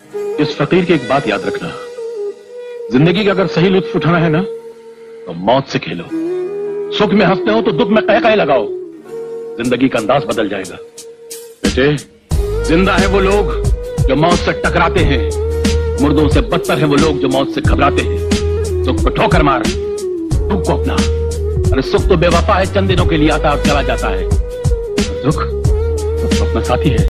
इस फकीर की एक बात याद रखना, जिंदगी का अगर सही लुत्फ उठाना है ना तो मौत से खेलो। सुख में हंसते हो तो दुख में कह लगाओ, जिंदगी का अंदाज बदल जाएगा। बेटे, जिंदा है वो लोग जो मौत से टकराते हैं, मुर्दों से बदतर है वो लोग जो मौत से घबराते हैं। सुख को ठोकर मार, दुख को अपना। अरे सुख तो बेवफा है, चंद दिनों के लिए आता और चला जाता है। दुख तो अपना साथी है।